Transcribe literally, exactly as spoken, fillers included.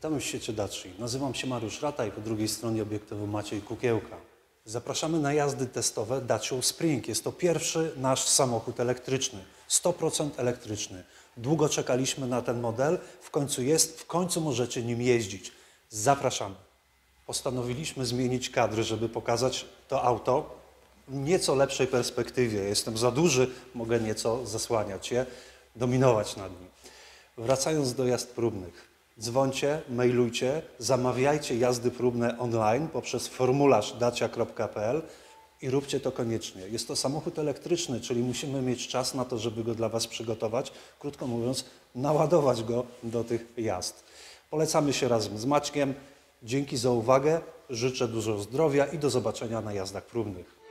Witamy w świecie Daci. Nazywam się Mariusz Rata i po drugiej stronie obiektywu Maciej Kukiełka. Zapraszamy na jazdy testowe Dacią Spring. Jest to pierwszy nasz samochód elektryczny, sto procent elektryczny. Długo czekaliśmy na ten model, w końcu jest, w końcu możecie nim jeździć. Zapraszamy. Postanowiliśmy zmienić kadry, żeby pokazać to auto w nieco lepszej perspektywie. Jestem za duży, mogę nieco zasłaniać je, dominować nad nim. Wracając do jazd próbnych. Dzwońcie, mailujcie, zamawiajcie jazdy próbne online poprzez formularz dacia kropka p l i róbcie to koniecznie. Jest to samochód elektryczny, czyli musimy mieć czas na to, żeby go dla Was przygotować. Krótko mówiąc, naładować go do tych jazd. Polecamy się razem z Maćkiem. Dzięki za uwagę, życzę dużo zdrowia i do zobaczenia na jazdach próbnych.